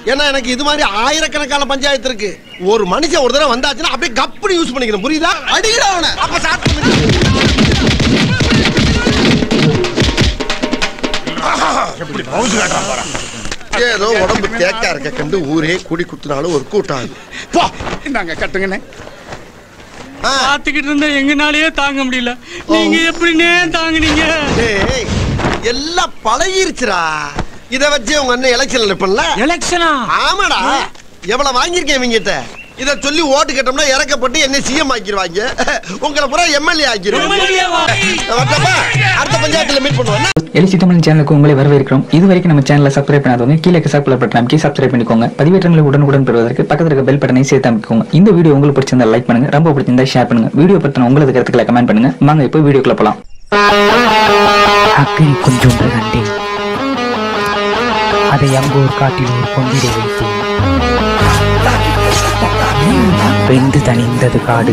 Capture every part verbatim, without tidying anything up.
ஏன்னா எனக்கு இது மாதிரி ஆயிரக்கணக்கான பஞ்சாயத்து இருக்கு. ஒரு மனுஷன் ஒரு தடவை வந்தாச்சுன்னா அப்படியே கப்படி யூஸ் பண்ணிக்கணும். புரியுதா? அடிடா அவனை. அப்ப ஸ்டார்ட் பண்ணு. எப்படி பவுஸ் காட்டறா பாரு. ஏதோ உடம்பு தேக்கா இருக்க கண்டு ஊரே கூடி குத்துனாலும் ஒரு கூட்டம். போ இந்தாங்க கட்டுங்கண்ணே. பாத்துக்கிட்டு இருந்தா எங்கனாலயே தாங்க முடியல. நீங்க எப்படினே தாங்குனீங்க? டேய் எல்லாம் பழகிருச்சுடா. இத வச்சு உங்க அண்ணன் எலெக்ஷன்ல நிப்பல்ல. எலெக்ஷனா? ஆமாடா. எவ்வளவு வாங்கியிருக்கேன் இவங்கிட்ட. இத சொல்லி ஓட்டு கேட்டோம்னா இறக்கப்பட்டு என்ன சிஎம் ஆக்கிடுவாங்க. உங்களை பூரா எம்எல்ஏ ஆக்கிடுவாங்க. அடுத்த பஞ்சாயத்துல மீட் பண்ணுவோம். எலிசி தமிழ் சேனலுக்கு உங்களை வரவேற்கிறோம். இது வரைக்கும் நம்ம சேனலை சப்ஸ்கிரைப் பண்ணாதவங்க கீழே சப்ஸ்கிரைப் பட்டன் கீழே சப்ஸ்கிரைப் பண்ணிக்கோங்க. பதிவேற்றங்களை உடனுக்குடன் பெறுவதற்கு பக்கத்துல இருக்க பெல் பட்டனை சேர்த்து அமைக்கோங்க. இந்த வீடியோ உங்களுக்கு பிடிச்சிருந்தா லைக் பண்ணுங்க, ரொம்ப பிடிச்சிருந்தா ஷேர் பண்ணுங்க. வீடியோ பத்தின உங்களது கருத்துக்களை கமெண்ட் பண்ணுங்க. வாங்க இப்போ வீடியோக்குள்ள போலாம். அக்கறை கொஞ்சம் கண்டேன், அதை அங்கோர் காட்டில் ஒரு பொங்கிட வைத்தேன். வெந்து தணிந்தது காடு,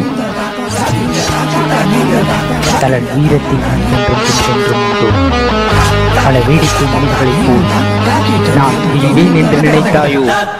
தலன் வீரத்தின் என்றும் சென்றும் உண்டோ. பல வேடிக்கை மனிதர்களைப் போல் நான் துணிவேன் என்று நினைத்தாயோ?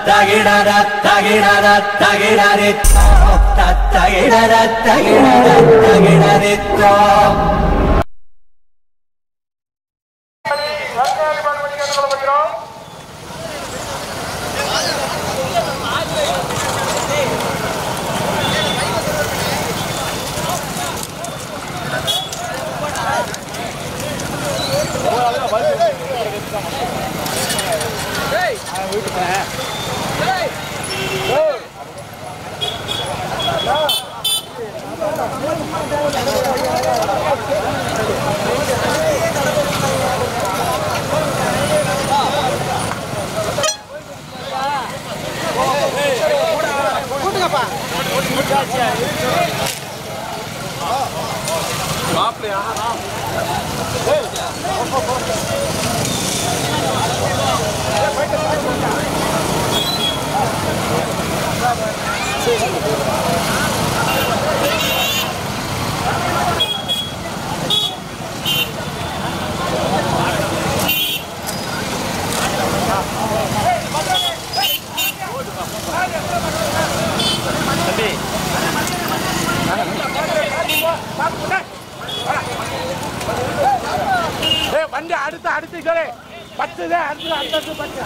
வண்டி அடுத்து அடுத்து சொல்லு பத்து அடுத்து அடுத்து பத்து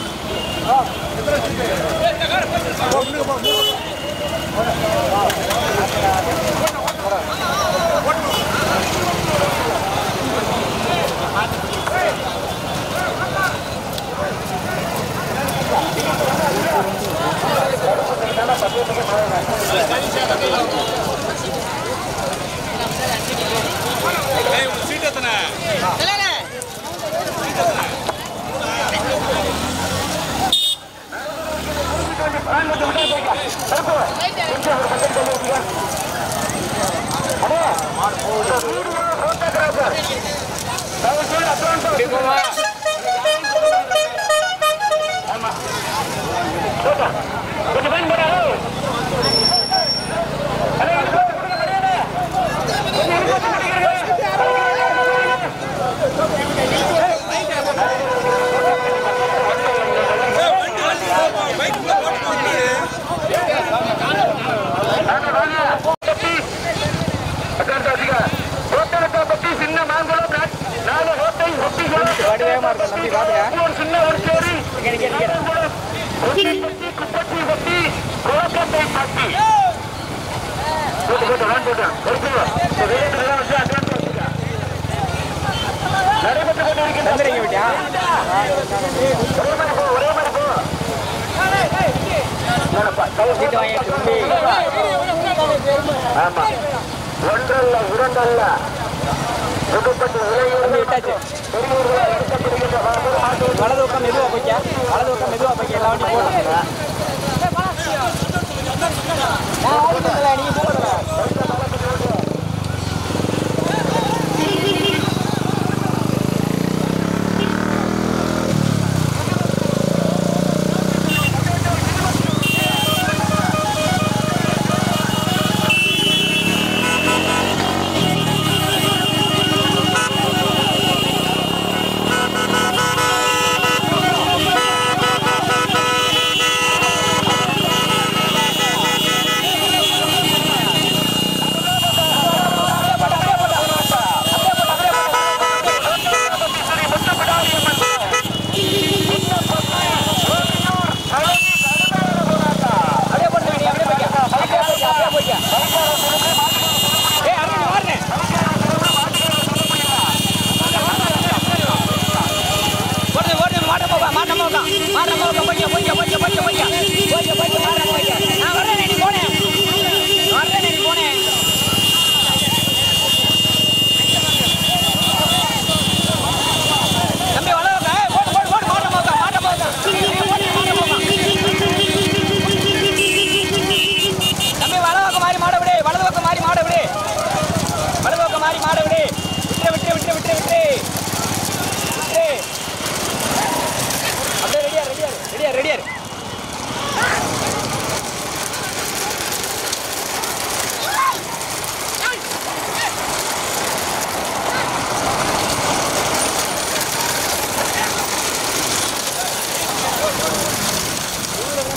ஒன்றல்ல இரண்டல்ல வலது பக்கம் மெதுவா போய்க்க, வலது பக்கம் மெதுவா போய்க்க. எல்லா வண்டி போடுறாங்க.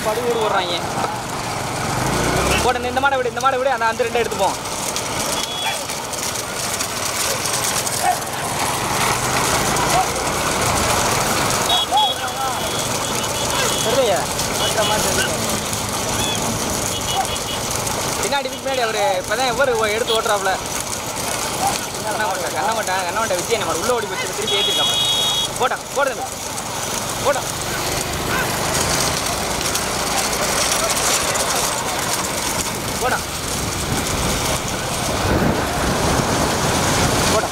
படி ஊர் ஓடுறாங்க. போட இந்த மாடை விடு, இந்த மாடை விடு, அந்த அந்த ரெண்டை எடுத்துப்போம். பின்னாடி பின்னாடி அவர் இப்போதான் எவ்வளோ எடுத்து ஓட்டுறாப்புல. கண்ணா மாட்டேன் கண்ணா மாட்டேன் கண்ணா மாட்டேன் விஜய் நம்ம உள்ள ஓடி போச்சு, திருப்பி ஏற்றிருக்காங்க. போட்டான் போடுது போட்டான் போடான் போடான்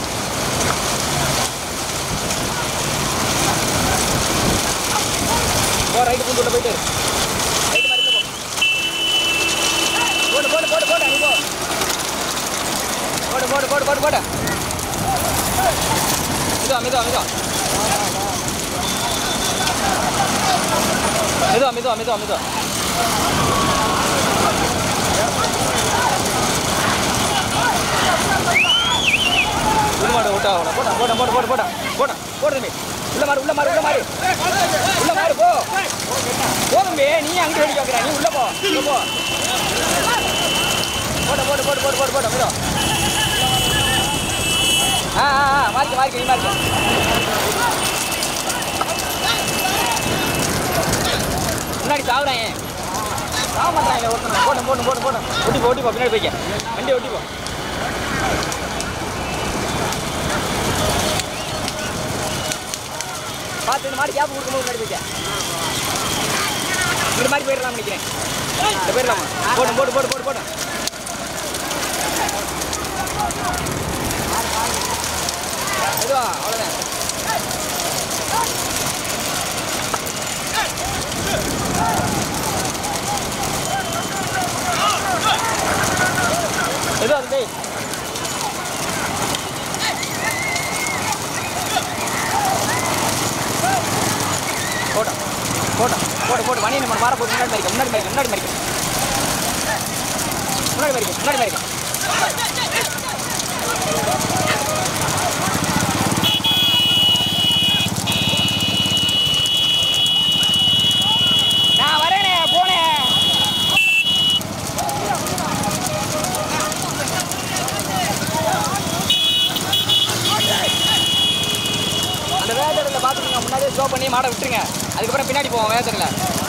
போ ரைட்டு பூண்டு போயிட்டு ரைட்டு மாதிரி போ. போடு போடு போடு போடு அனுப்போ போடு போடு போடு போடு போடு மிதோ மிதோ மிதோ மிதோ மிதோ மிதோ மிதோ மாடு ஓட்டா போட்டா போட்டா போட்டு போட்டு போட்டா போட்டா போடு தம்பி. உள்ள மாறு உள்ள மாறு உள்ள மாறு உள்ள மாறு போ போதும்பே. நீ அங்கே வெடி வைக்கிற, நீ உள்ள போ உள்ள போ போட்ட போட்டு போட்டு போட்டு போட்டு போட்ட மிதோ. ஆ ஆ மாறிக்க மாறிக்க நீ மாறிக்க. முன்னாடி சாவுறேன் சாக மாட்டாங்க ஓட்டணும். போட்டோம் போட்டோம் போட்டு போட்டோம் ஓட்டி போ ஓட்டி போ பின்னாடி போய்க்க வண்டி ஓட்டி போ. பார்த்து இந்த மாதிரி கேப் கொடுக்கும்போது முன்னாடி போய்க்க. இந்த மாதிரி போயிடலாம் நினைக்கிறேன். இந்த போயிடலாமா போட்டோம் போட்டு போட்டு போட்டு போட்டோம். எதுவா அவ்வளோதான். எதுவும் அது டேய் போட்டோம் போட்டோம் போட்டு போட்டு மணி நம்ம மாற போட்டு முன்னாடி மறிக்க முன்னாடி மறிக்க முன்னாடி மறிக்க முன்னாடி மறிக்க முன்னாடி மறிக்க. நான் வரேனே போனேன். அந்த வேதரில் பார்த்துருங்க, முன்னாடியே ஸ்லோ பண்ணி மாடை விட்டுருங்க. அதுக்கப்புறம் பின்னாடி போவோம் வேதரில்.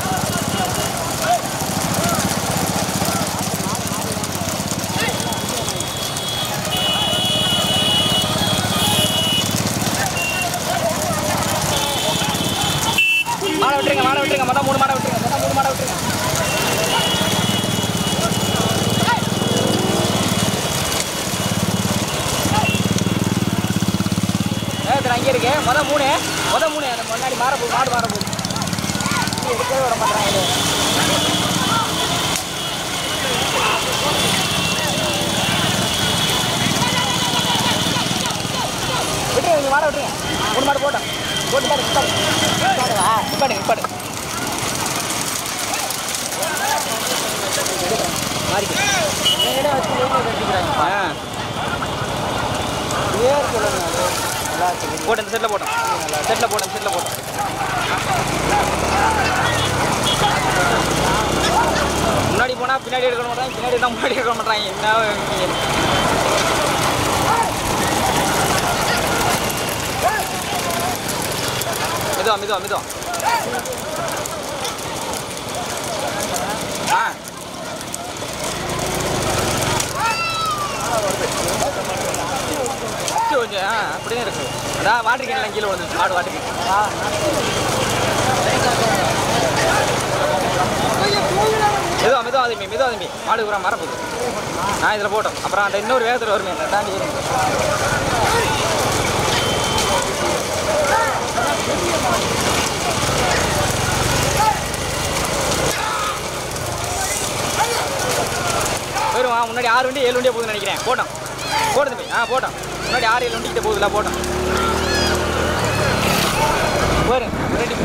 மாடை விட்டுருங்க மாடை விட்டுருங்க மொத்தம் மூணு மாடை விட்டுருங்க மொத்தம் மூணு மாடை விட்டுருங்க. வேதர் அங்கே இருக்கு. மொதல் மூணு மொதல் மூணு அந்த முன்னாடி மாற போகுது மாடு மாற போகுது. எடுக்கவே விட மாட்டேறாங்க. விட்டுருங்க நீங்கள் மாடை விட்டுருங்க. மூணு மாடு போட்டோம் போட்டு பாடு நிப்பாடு நிப்பாடு மாறிக்கு போட்டு இந்த செட்டில் போட்டோம் செட்டில் போட்டோம் செட்டில் போட்டோம். முன்னாடி போனால் பின்னாடி எடுக்க மாட்டாங்க, பின்னாடி தான் முன்னாடி எடுக்க மாட்டாங்க. என்ன மிதம் மிதம் மிதம் ஆ கொஞ்சம் ஆ அப்படியே இருக்கு. அதான் வாட்டர் கேன்லாம் கீழே விழுந்துச்சு மாடு வாட்டர் கேன். மிதம் மிதம் அதுமே மிதம் அதுமே மாடு பூரா மர போகுது. நான் இதில் போட்டோம். அப்புறம் அந்த இன்னொரு வேகத்தில் வருமே தாண்டி வரும். போயிடுவா. முன்னாடி ஆறு வண்டி ஏழு வண்டியே போகுதுன்னு நினைக்கிறேன். போட்டோம் போடுது ஆ போட்டோம். முன்னாடி ஆறு ஏழு வண்டிக்கிட்ட போகுதுல போட்டோம். போயிரு ரெடி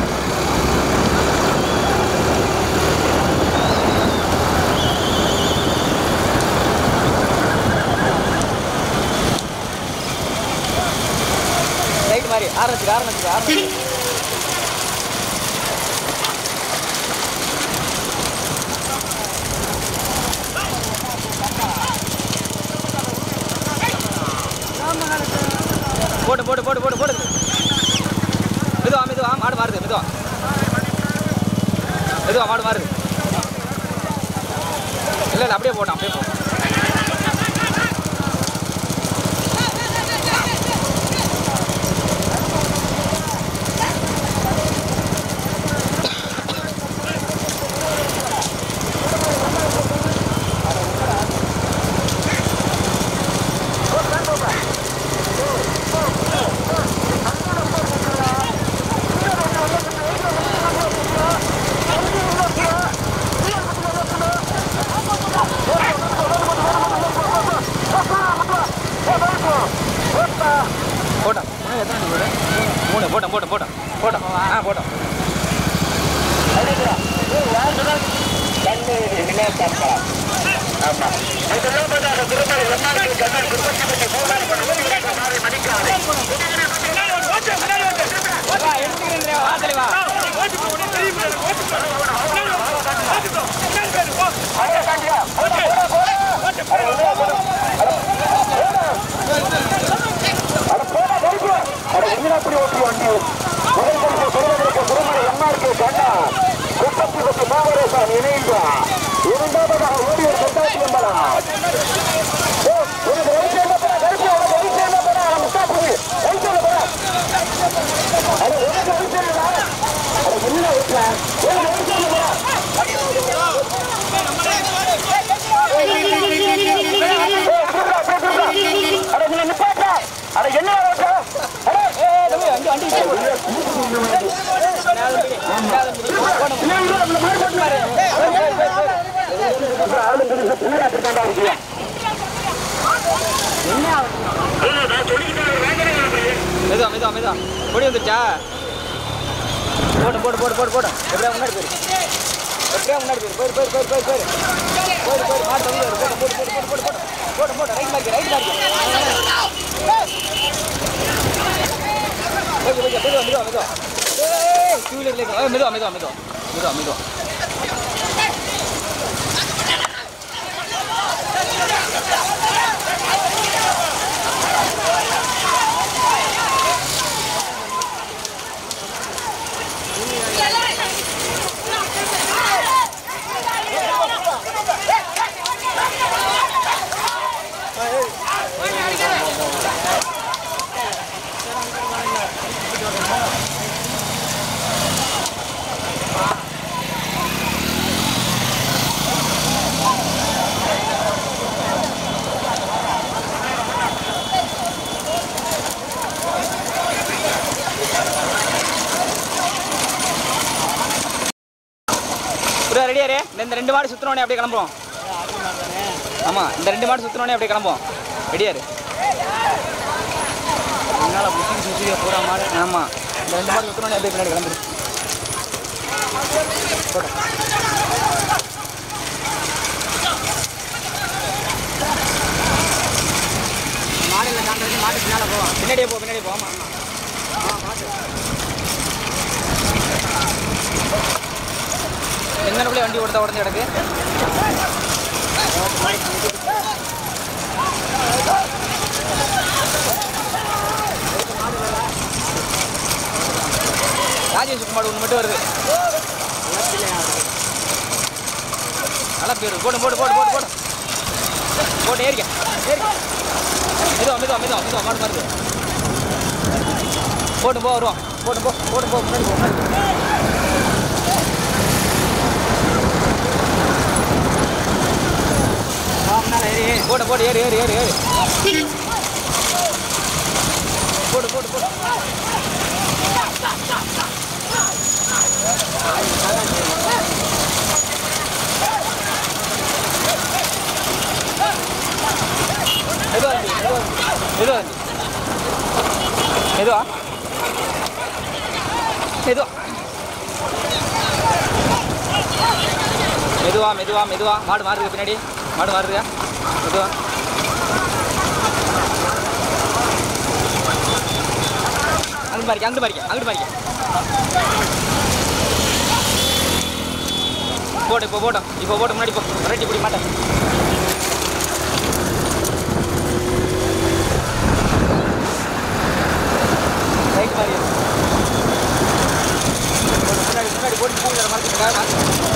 ரைட் மாதிரி ஆரம்பிச்சு ஆரம்பிச்சு ஆரம்பிச்சு மெதுவா மாடு மாறு. இல்லை இல்லை அப்படியே போட்டான் அப்படியே போட்டான். போட்டோம் மூணு போட்டோம் போட்டோம் போட்டோம் போட்டோம் ஆ போட்டோம். எடுத்துக்கிறேன் வா தெளிவா. மெதுவா மெதுவா மெதுவா கொடி வந்துருச்சா? போட்டு போட்டு போட்டு போட்டு போட்டு எப்படியா முன்னாடி போயிரு எப்படியா முன்னாடி போயிரு போயிரு போயிரு போயிரு போயிரு போயிரு போயிரு போயிரு மாட்டு வந்து போட்டு போட்டு போட்டு போட்டு போட்டு போட்டு போட்டு right mark right mark okay okay மெதுவா மெதுவா மெதுவா ஏய் டூ வீலர்ல மெதுவா மெதுவா மெதுவா மெதுவா மெதுவா ரெடியா ரே இந்த ரெண்டு மாடு சுத்தினோடனே அப்படியே கிளம்புவோம். ஆமா இந்த ரெண்டு மாடு சுத்தினோடனே அப்படியே கிளம்புவோம். ரெடியா இரு. என்னால புக்கிங் சுத்திய பூரா மாடு. ஆமா இந்த ரெண்டு மாடு சுத்தினோடனே அப்படியே பின்னாடி கிளம்பிடு. மாடுல தாண்டறது மாடு பின்னால போவோம். பின்னாடியே போ பின்னாடியே போமா. ஆ மாடு எங்கனக்குள்ளே வண்டி ஓடுதா உடனே கிடக்கு. ராஜேஷ் மாடு ஒன்று மட்டும் வருது. நல்லா பேரு போடு போடு போடு போடு போடு போட்டு ஏறிக்க ஏறிக்க மெதுவா மெதுவா மெதுவா மெதுவா மாடு மாறுது. போட்டு போ வருவோம் போட்டு போ போட்டு போ முன்னாடி போ முன்னாடி போடு போடு ஏறு ஏறு ஏறு ஏறு போடு போடு போடு மெதுவா மெதுவா மெதுவா மெதுவா மெதுவா மெதுவா மெதுவா மாடு மாறுது பின்னாடி மாடு மாறுது மெதுவா அங்கிட்டு மாறிக்க அங்கிட்டு மாறிக்க அங்கிட்டு மாறிக்க போட்டு இப்போ போட்டோம் இப்போ போட்டு முன்னாடி போ ரெட்டி பிடி மாட்டேன் ரைட் மாறி முன்னாடி முன்னாடி போட்டு போட்டு போட்டு மறந்துட்டேன்.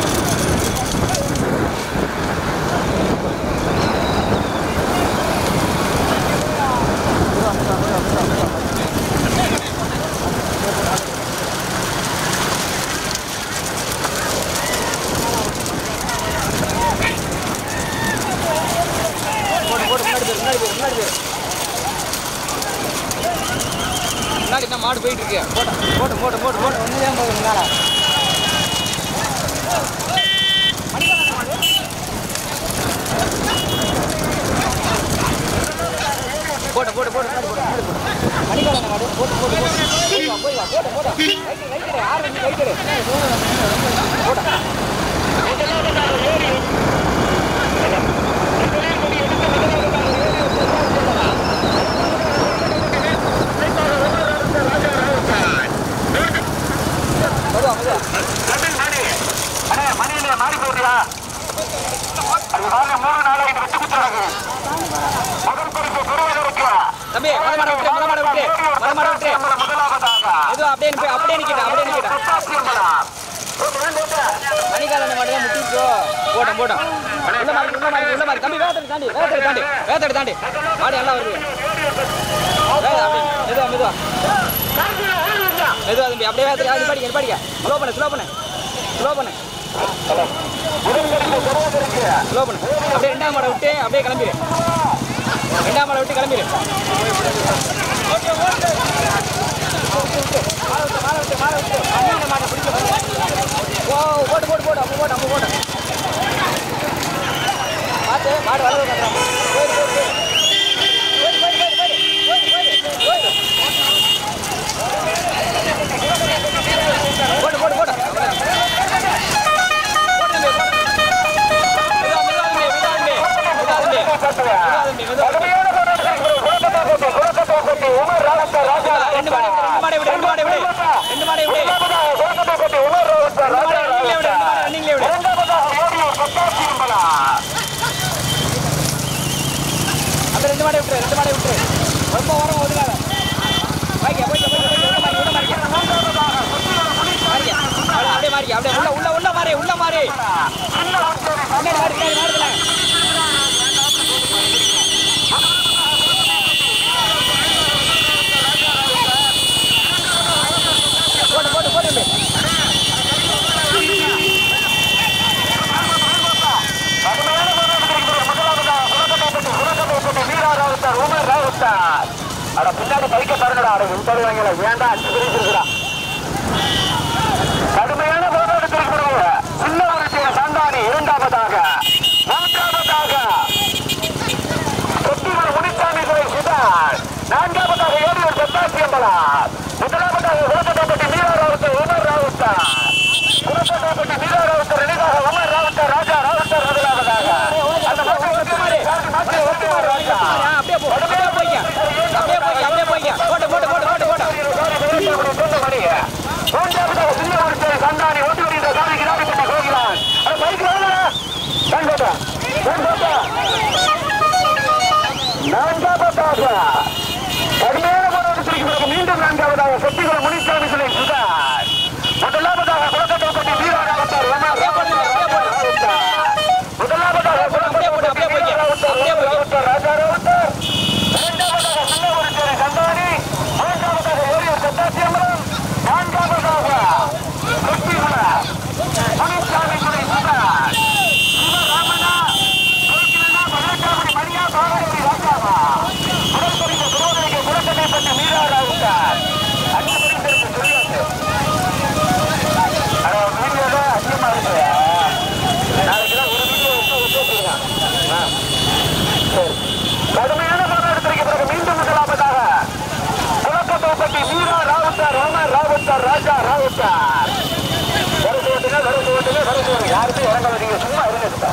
மாடு போயிட்டு இருக்கு. போட்ட போட்ட போட்ட போட்ட போட்ட ஒன்று தான் போகுது முன்னால. போட்ட போட்ட போட்ட முன்னாடி போட்ட முன்னாடி போட்ட மணிக்கால மாடு போட்டு போட்டு போய் வா போய் வா போட்ட போட்ட ரைட்டு ரைட்டு ஆறு மணி ரைட்டு போட்ட தம்பி மரமாட விட்டு மரமாட விட்டு மரமாட விட்டு ஏதோ அப்படியே அப்படியே நிக்கிட்டா அப்படியே நிக்கிட்டா மணிக்காலன் மாடு தான் முட்டிச்சோ போட்டோம் போட்டோம் உள்ள மாடி உள்ள மாடி உள்ள மாடி தம்பி வேத்தடி தாண்டி வேத்தடி தாண்டி வேத்தடி தாண்டி மாடு எல்லாம் வருது வேத அப்படியே மெதுவா மெதுவா மெதுவா தம்பி அப்படியே வேத்தடி அது படிக்க படிக்க ஸ்லோ பண்ணு ஸ்லோ பண்ணு ஸ்லோ பண்ணு ஸ்லோ பண்ணு அப்படியே ரெண்டாம் மாடை விட்டு அப்படியே கிளம்பிடு ரெண்டாம் மாடை விட்டு கிளம்பிடு ஓ போட்டு போட்டு போட்டு அப்போ போட்டு அப்போ போட்டு பார்த்து மாடு வளர போயிடு போட்டு போட்டு போட்டு ரெண்டு மாடை ரெண்டு மாடை விடு ரெண்டு மாடை விடு ரெண்டு மாடை விடு ரன்னிங்ல விடு அந்த ரெண்டு மாடை விட்டு ரெண்டு மாடை விட்டு ரொம்ப ஓரம் ஒதுங்காத வாய்க்க போய்க்க போய்க்க உள்ள மாறி உள்ள மாறிக்க அப்படியே மாறிக்க அப்படியே உள்ள உள்ள உள்ள மாறி உள்ள மாறி முன்னாடி மாறி முன்னாடி மாறுதுல போட்டு போட்டு போட்டு பின்னாடி பைக்க பாருங்கடா வேண்டா அஞ்சு பிரிச்சிருக்கா கடுமையான போராட்ட திருப்பிடுங்க சின்ன ஒரு சந்தானி இரண்டாவதாக மூன்றாவதாக சொத்திமர் முனிசாமி துறை சுதார் நான்காவதாக ஏடியூர் சத்தாசியம்பலா முதலாவதாக குலப்பட்டாப்பட்டி மீரா ராவுத்தர் உமர் ராவுத்தர் குலப்பட்டாப்பட்டி மீரா ராவுத்தர் நினைவாக உமர் ராவுத்தர் ராஜா ராவுத்தர் முதலாவதாக அந்த அப்படியே போ அப்படியே போய்க்க அப்படியே போய்க்க அப்படியே போய்க்க போட்டு போட்டு போட்டு போட்டு போட்டு மூன்றாவதாக சின்ன ஒரு சந்தானி ஓட்டு வருகின்ற சாமி கிராமப்பட்டி கோகிலான் அந்த பைக் நான்காவதாக கடுமையான போராட்டத்திற்கு பிறகு மீண்டும் நான்காவதாக சொத்திகுளம் முனிசாமி துறை சுதார் முதலாவதாக குலக்கட்டப்பட்டி வீரா ராவுத்தர் முதலாவதாக ராஜா ராவுத்தர் இரண்டாவதாக சின்ன ஒரு சந்தானி மூன்றாவதாக ஏரியூர் சத்தாசியம்பலம் நான்காவதாக சொத்திகுளம் முனிசாமி துறை சுதார் சிவராமனா கோகிலனா மகாகாமணி மணியா பாவடி ராஜாவா குலக்கட்டைப்பட்டு மீரா ராவுத்தர் அஞ்சு மணிக்கு சொல்லியாச்சு வீடியோ அதிகமா இருக்கு நாளைக்குதான் ஒரு வீடியோ போட்டுருக்கான் கடுமையான போராட்டத்திற்கு பிறகு மீண்டும் முதலாவதாக குலக்கட்டைப்பட்டி மீரா ராவுத்தர் உமர் ராவுத்தர் ராஜா ராவுத்தர் வருது ஓட்டுங்க வருது ஓட்டுங்க வருது ஓட்டுங்க யாருமே இறங்க வரீங்க சும்மா இருங்க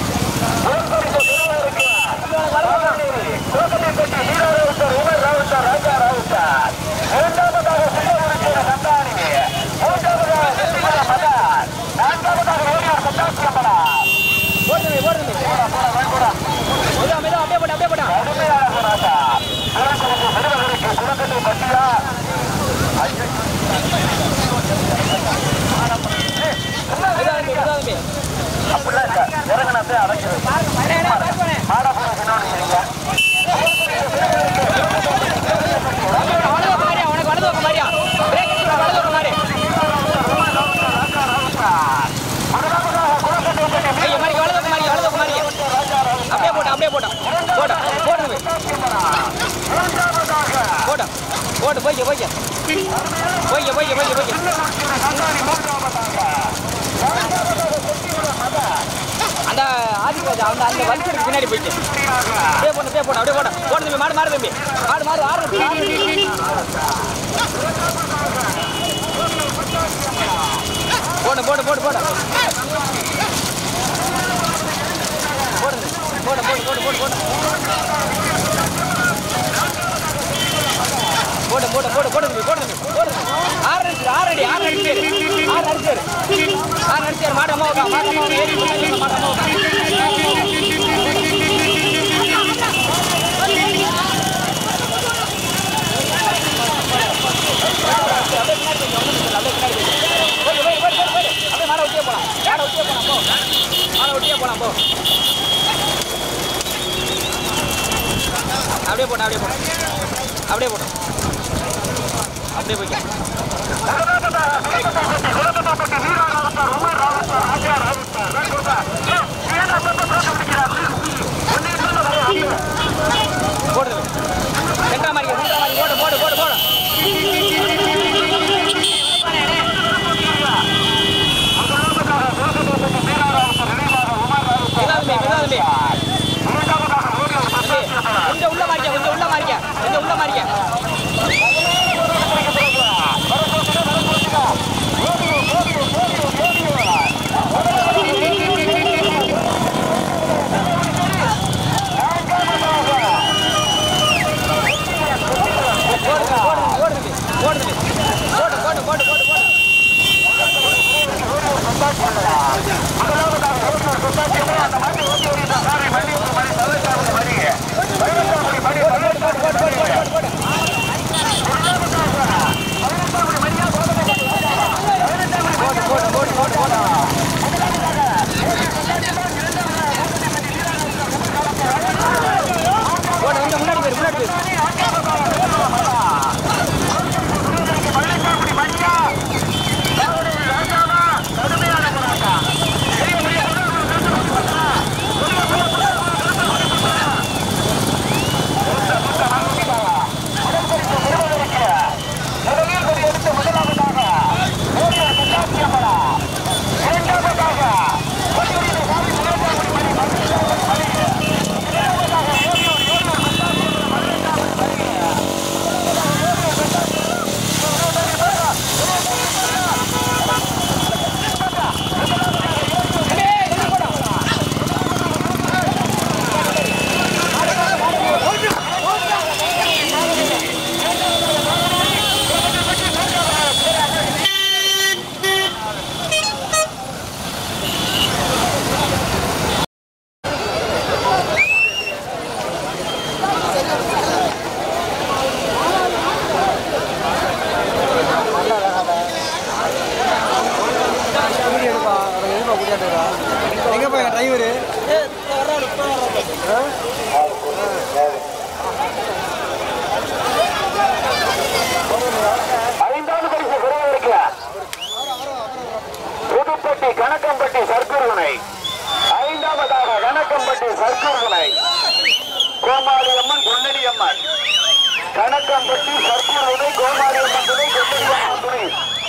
குலக்கட்டைப்பட்டி மீரா ராவுத்தர் உமர் ராவுத்தர் ராஜா ராவுத்தர் இரண்டாவதாக சின்னவருக்கிற சந்தானி மூன்றாவதாக செட்டிமல மதர் நான்காவதாக ஏரியூர் சத்தாசியம்பலா போடுங்க போடுங்க போடா போடா மெதுவா அப்படியே போடா அப்படியே போடா கடுமையான போராட்டம் குலக்கட்டை குலக்கட்டைப்பட்டியா போட்டு போய்க்க போய்க்க போய்க்க போய்க்க போய்க்க போய்க்க அந்த ஆதிராஜா அந்த அந்த வலிச்சருக்கு பின்னாடி போய்க்க அப்படியே போட்டு அப்படியே போட்டு அப்படியே போட போட்டு தம்பி மாடு மாடு தம்பி மாடு மாடு ஆறு போடு போடு போடு போடு போடு போடு போடு போடு போடு போடு போடு போடு போடு தம்பி போடு தம்பி போடு ஆறு அடிச்சு ஆறு அடி ஆறு அடிச்சு ஆறு அடிச்சு ஆறு அடிச்சு மாடமா உட்கா மாடமா ஏறி மாடமா உட்கா அப்படியே மாடை ஒட்டியே போலாம் மாடை ஒட்டியே போலாம் போ மாடை ஒட்டியே போலாம் போ அப்படியே போட்டோம் அப்படியே போட்டோம் அப்படியே போட்டோம் அப்படியே போய்க்க போடு சென்றா மாதிரி சென்றா மாதிரி போடு போடு போடு போடு கொஞ்சம் உள்ள மாறிக்க கொஞ்சம் உள்ள மாறிக்க கொஞ்சம் உள்ள மாறிக்க போடு போடு போடு போடு போடு கணக்கம்பட்டி சர்க்குருவனை ஐந்தாவதாக கணக்கம்பட்டி சர்க்குருவனை கோமாளி அம்மன் பொன்னடி அம்மன் கணக்கம்பட்டி சர்க்குருவனை கோமாளி அம்மன் துணை பொன்னடி அம்மன் துணை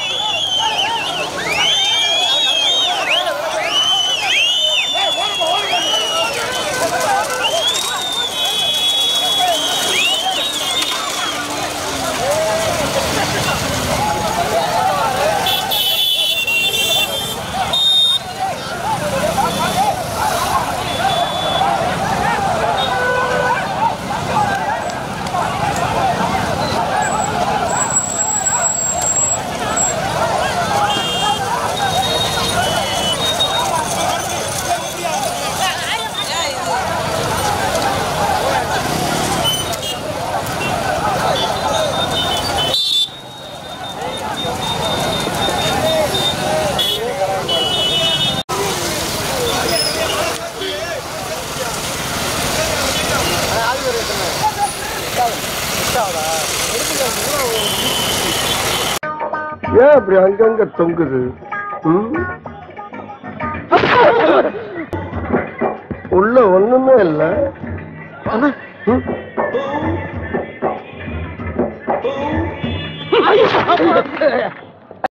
ஏன் அப்படி அங்கங்க தொங்குது? உள்ள ஒண்ணுமே இல்ல. ம்? ஐயோ